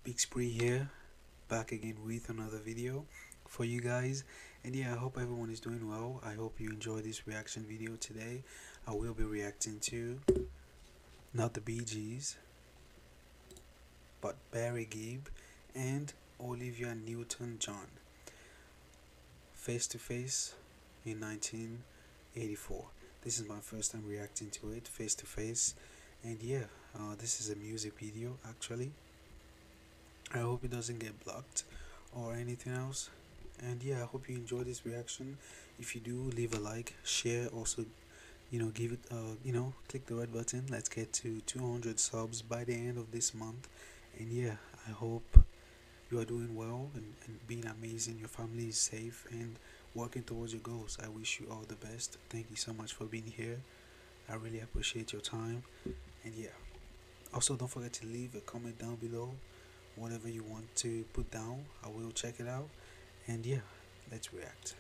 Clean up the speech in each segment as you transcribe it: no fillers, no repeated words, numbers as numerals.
Big Spree here, back again with another video for you guys. And yeah, I hope everyone is doing well. I hope you enjoy this reaction video today. I will be reacting to not the Bee Gees, but Barry Gibb and Olivia Newton-John, Face to Face in 1984. This is my first time reacting to it, Face to Face. And yeah, this is a music video actually. I hope it doesn't get blocked or anything else. And yeah, I hope you enjoy this reaction. If you do, leave a like, share, also give it click the red button. Let's get to 200 subs by the end of this month. And yeah, I hope you are doing well and being amazing, your family is safe and working towards your goals. I wish you all the best. Thank you so much for being here. I really appreciate your time. And yeah, also don't forget to leave a comment down below, whatever you want to put down. I will check it out. And yeah, let's react.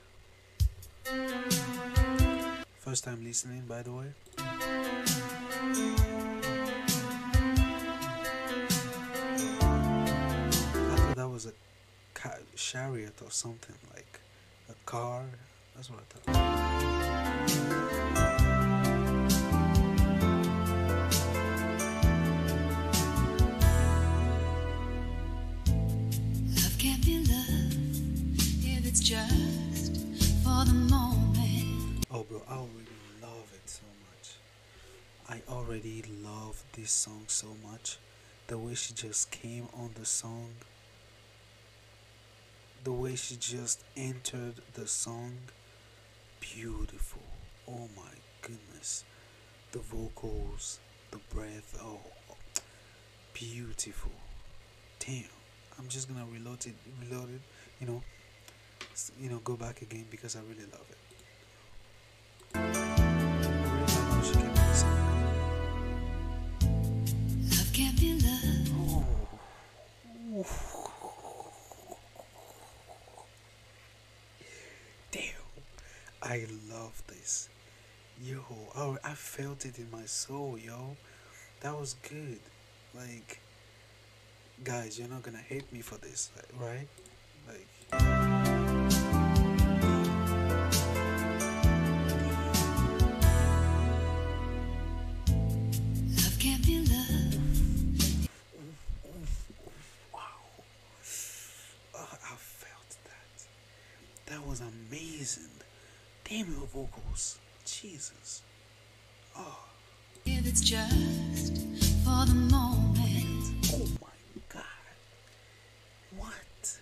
First time listening, by the way. I thought that was a chariot or something, like a car. That's what I thought. Just for the moment. Oh bro, I already love it so much. I already love this song so much. The way she just came on the song, the way she just entered the song, beautiful. Oh my goodness, the vocals, the breath, oh beautiful. Damn, I'm just gonna reload it, go back again because I really love it. I really love how she came on the song. Love can't be love. Oh. Damn, I love this. Yo, oh, I felt it in my soul, yo. That was good. Like, guys, you're not gonna hate me for this, right? Like, that was amazing. Damn, your vocals. Jesus. Oh. If it's just for the moment. Oh my God. What?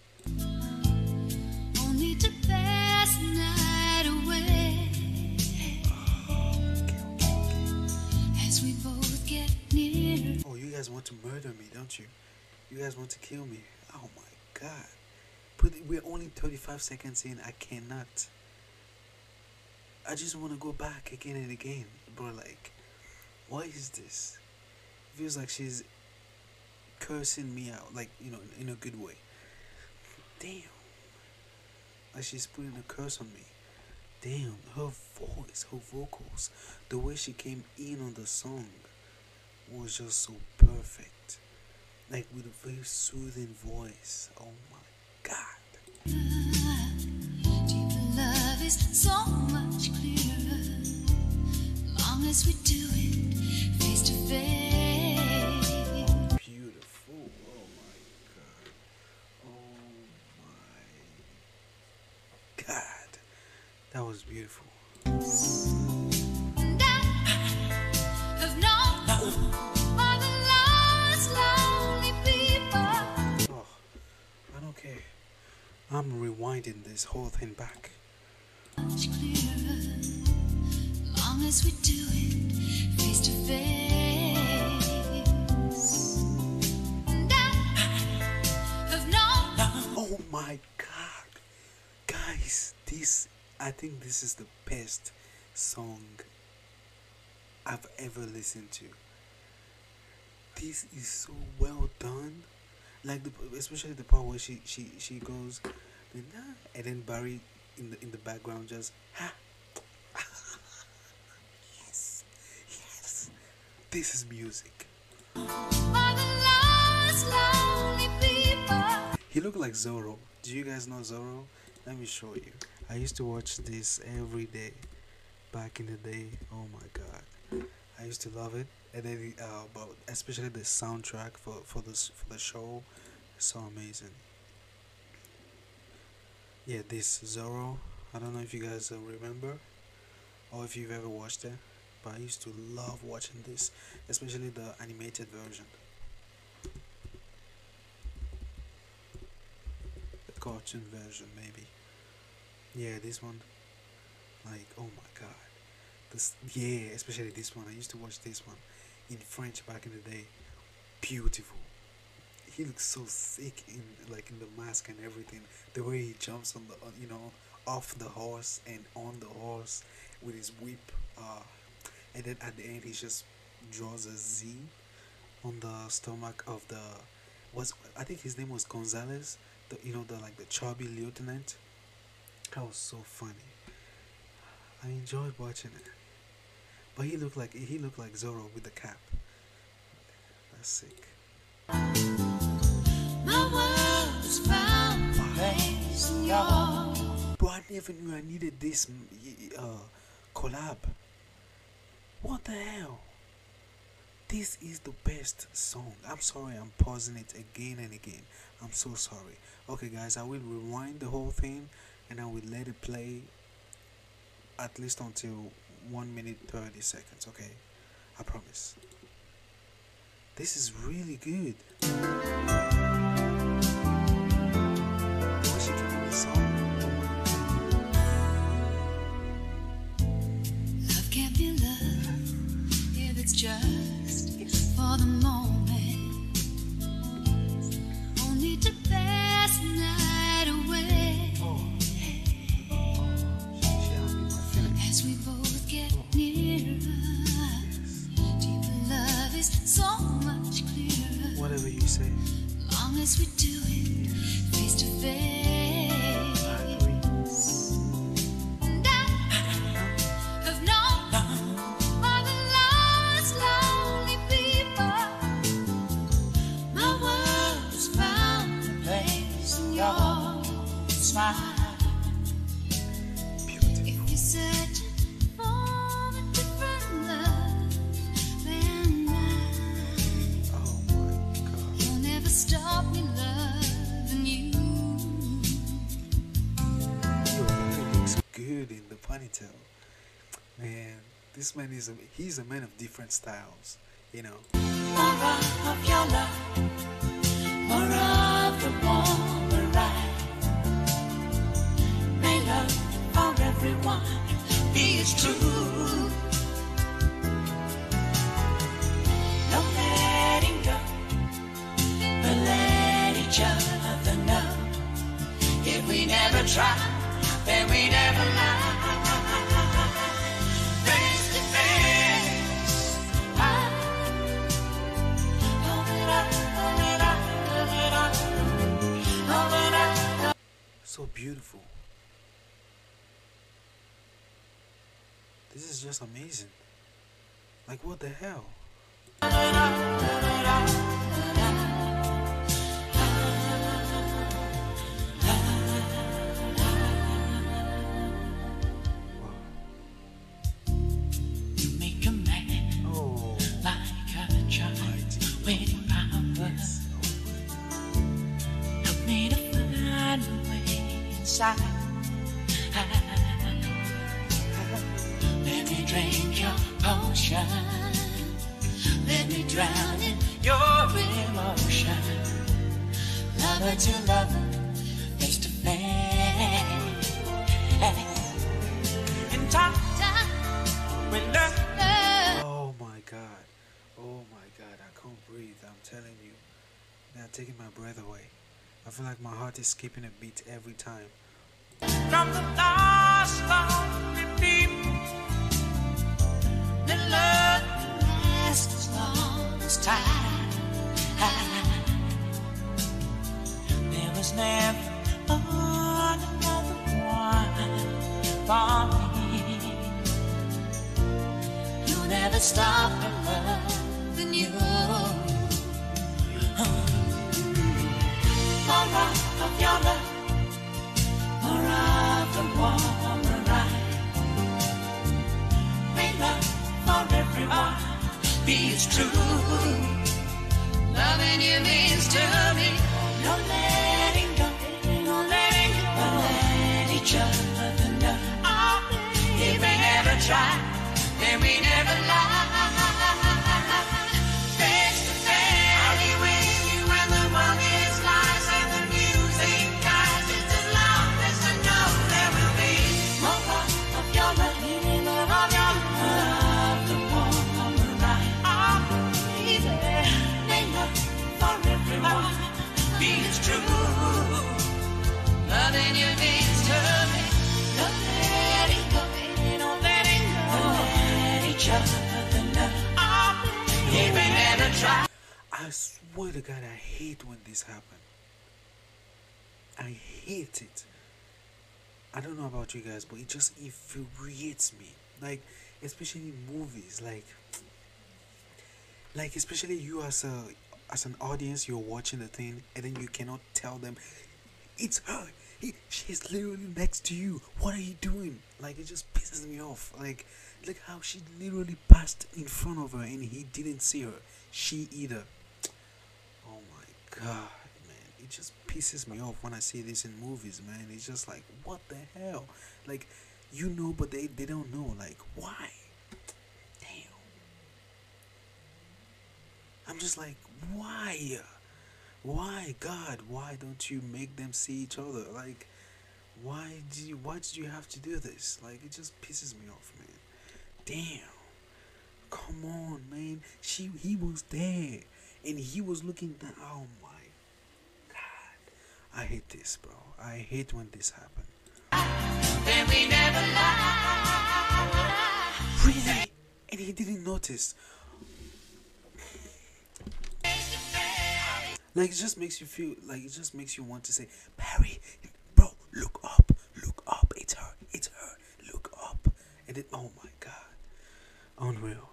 Only to pass the night away. Okay. As we both get nearer. Oh, you guys want to murder me, don't you? You guys want to kill me. Oh my God. We're only 35 seconds in. I cannot. I just want to go back again and again. Bro, like, what is this? It feels like she's cursing me out, like, in a good way. Damn. Like she's putting a curse on me. Damn, her voice, her vocals, the way she came in on the song was just so perfect. Like with a very soothing voice. Oh my God. Deeper love is so much clearer, long as we do it face to face. Oh, beautiful. Oh my God. Oh my God. That was beautiful. And I have known all the lost, lonely people. Oh, I don't care. I'm rewinding this whole thing back. Much clearer, long as we do it face to face. And I have known. Oh my God, guys, I think this is the best song I've ever listened to. This is so well done. Like especially the part where she goes, and then Barry in the background just yes, this is music. All the lost, lonely look like Zorro. Do you guys know Zorro? Let me show you. I used to watch this every day back in the day. Oh my god, I used to love it. And then, but especially the soundtrack for the show, is so amazing. Yeah, this Zorro. I don't know if you guys remember or if you've ever watched it, but I used to love watching this, especially the animated version, the cartoon version maybe. Yeah, this one, like, oh my god, this, yeah, especially this one. I used to watch this one in French back in the day. Beautiful. He looks so sick in, like, in the mask and everything. The way he jumps on the off the horse and on the horse with his whip. And then at the end he just draws a Z on the stomach of the, was, I think his name was Gonzalez. The, the, like, the chubby lieutenant. That was so funny. I enjoyed watching it. But he looked like Zorro with the cap. That's sick. My world was found a place in yours. Bro, I never knew I needed this collab. What the hell? This is the best song. I'm sorry I'm pausing it again and again. I'm so sorry. Okay guys, I will rewind the whole thing and I will let it play at least until 1 minute 30 seconds, okay? I promise. This is really good. What's she doing this song? Love can't be love if it's just for the moment, only to pass the night away. As we both get nearer, deeper love is so much clearer. Whatever you say. Long as we do it face to face. And I have known all the lost, lonely people. My world has found a place in your smile. If you're searching for a different love than mine, Oh my god. you'll never stop me loving you. Yo, he looks good in the ponytail. Man, this man he's a man of different styles, More of your love, more of the warmer ride. May love for everyone be as true. No letting go, but let each other know. If we never try, then we never lie. Face to face, so beautiful. This is just amazing. Like, what the hell? You make a man Oh, like a child with power. Help me to find a way inside. Let me drink your potion. Let me drown in your emotion. Lover to lover, face to face. In time, when love. oh my god. Oh my god, I can't breathe. I'm telling you. They're taking my breath away. I feel like my heart is skipping a beat every time. From the lost, lonely people, the love lasts as long as time. There was never another one for me. You'll never stop the loving you. More of it's true. Loving you means to me. No letting go, no letting go. We'll let each other know. If we never try, then we never lie. Face to face, I'll be with you when the world is lies and the music dies. It's as long as I know there will be more of your love, more of your love, the warmer ride. Easy, ain't nothing for everyone. It's true. Loving you means to me. No letting go, no letting go. Let each other know. If we never try. I swear to God, I hate when this happens. I hate it. I don't know about you guys, but it just infuriates me. Like, especially in movies, like especially you as an audience, you're watching the thing, and then you cannot tell them it's her. She's literally next to you. What are you doing? Like, it just pisses me off. Like, look how she literally passed in front of her, and he didn't see her. She either. Oh my God, man, it just pisses me off when I see this in movies, man. It's just like, what the hell? Like, you know, but they don't know. Like, why? Damn. I'm just like, why? Why, God? Why don't you make them see each other? Like, why did you have to do this? Like, it just pisses me off, man. Damn. Come on, man. He was there, and he was looking down. Oh my God. I hate this, bro. I hate when this happens. Then we never lie. Really? And he didn't notice. Like, it just makes you feel like, it just makes you want to say, Barry, bro, look up, it's her, look up. And then, oh my God, unreal.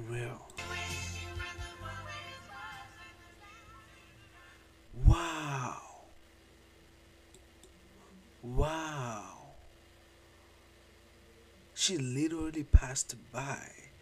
Wow, she literally passed by.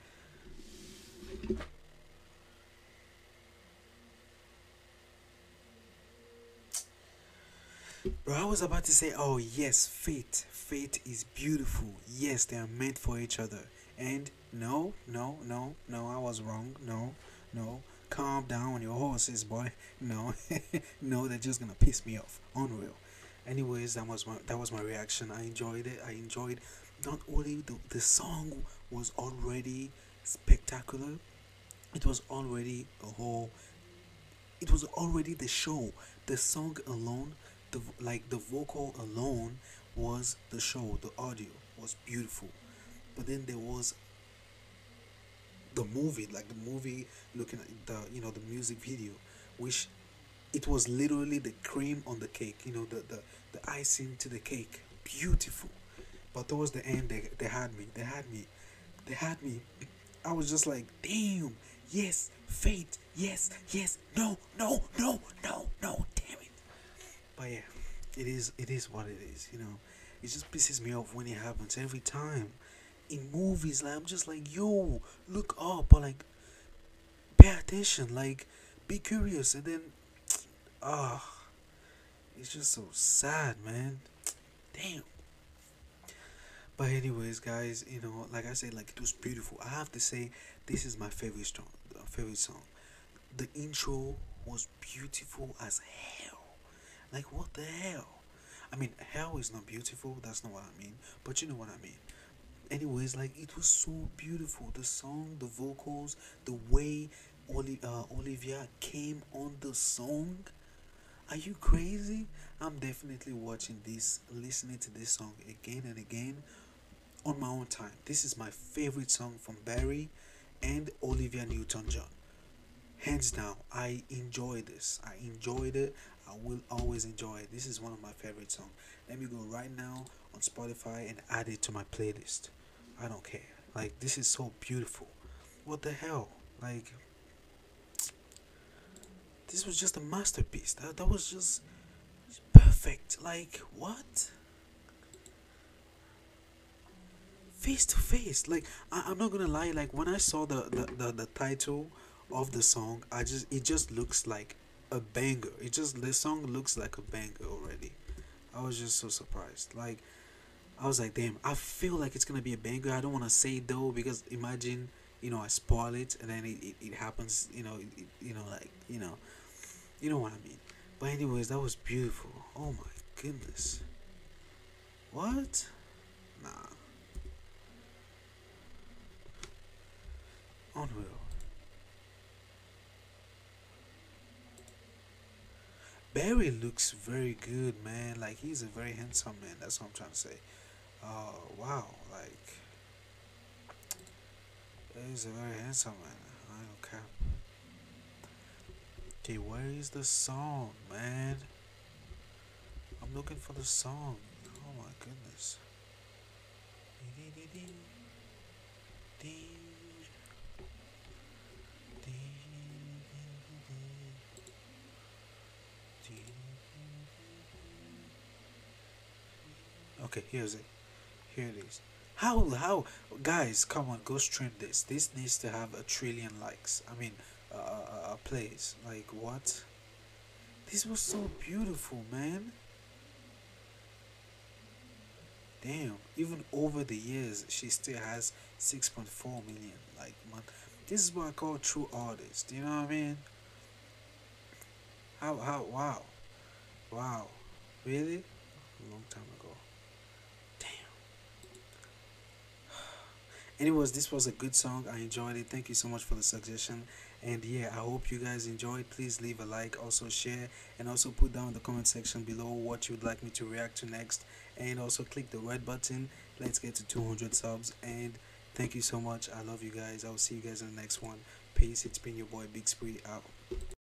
Bro, I was about to say, oh yes, fate is beautiful. Yes, they are meant for each other. And no, I was wrong. No, calm down on your horses, boy. No, no, they're just gonna piss me off. Unreal. Anyways, that was my reaction. I enjoyed it. I enjoyed not only the song was already spectacular. It was already it was already the show. The song alone, the vocal alone was the show. The audio was beautiful, but then there was the movie, looking at the music video, which it was literally the cream on the cake, the icing to the cake. Beautiful. But towards the end, they had me. I was just like, damn, yes, fate, yes, no, damn it. But yeah, it is what it is. It just pisses me off when it happens every time in movies. Like, I'm just like, yo, look up, or like, pay attention, like, be curious. And then it's just so sad, man. Damn. But anyways, guys, like I said, like, it was beautiful. I have to say, this is my favorite song. The intro was beautiful as hell. Like, what the hell? I mean, hell is not beautiful. That's not what I mean. But you know what I mean. Anyways, like, it was so beautiful. The song, the vocals, the way Olivia came on the song. Are you crazy? I'm definitely watching this, listening to this song again and again on my own time. This is my favorite song from Barry and Olivia Newton-John. Hands down, I enjoy this. I enjoyed it. I will always enjoy it. This is one of my favorite songs. Let me go right now on Spotify and add it to my playlist. I don't care. Like, this is so beautiful. What the hell? Like, this was just a masterpiece. That was just perfect. Like, what? Face to face. Like, I'm not gonna lie. Like, when I saw the title of the song, it just looks like a banger. It just the song looks like a banger already. I was just so surprised. Like I was like, damn, I feel like it's gonna be a banger. I don't want to say it though because imagine, I spoil it and then it happens. You know what I mean. But anyways, that was beautiful. Oh my goodness. What? Nah, unreal. Barry looks very good, man. Like he's a very handsome man. That's what I'm trying to say. Wow. Like he's a very handsome man. I don't care. Okay, where is the song, man? I'm looking for the song. Oh my goodness. Okay, here's it. Here it is. Guys, come on, go stream this. This needs to have 1 trillion likes. I mean, plays. Like what? This was so beautiful, man. Damn. Even over the years, she still has 6.4 million. Like, man, this is what I call true artist. You know what I mean? Wow, wow, really? A long time ago. Damn. Anyways, this was a good song. I enjoyed it. Thank you so much for the suggestion. And yeah, I hope you guys enjoyed. Please leave a like, also share, and also put down in the comment section below what you'd like me to react to next. And also click the red button. Let's get to 200 subs. And thank you so much. I love you guys. I'll see you guys in the next one. Peace. It's been your boy Big Spree out.